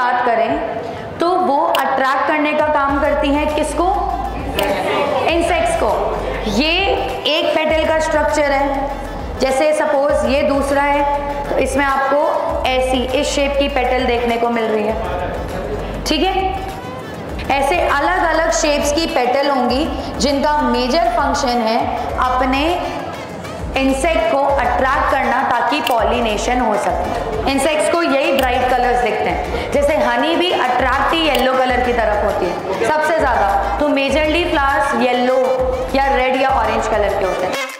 बात करें तो वो अट्रैक्ट करने का काम करती हैं किसको? इंसेक्ट्स को। ये एक पेटल का स्ट्रक्चर है, जैसे सपोज ये दूसरा है तो इसमें आपको ऐसी इस शेप की पेटल देखने को मिल रही है, ठीक है। ऐसे अलग अलग शेप्स की पेटल होंगी जिनका मेजर फंक्शन है अपने इंसेक्ट को अट्रैक्ट करना ताकि पॉलिनेशन हो सके। इंसेक्ट्स को यही ब्राइट कलर्स दिखते हैं, जैसे हनी भी अट्रैक्ट ही येलो कलर की तरफ होती है सबसे ज़्यादा, तो मेजरली फ्लावर्स येलो या रेड या ऑरेंज कलर के होते हैं।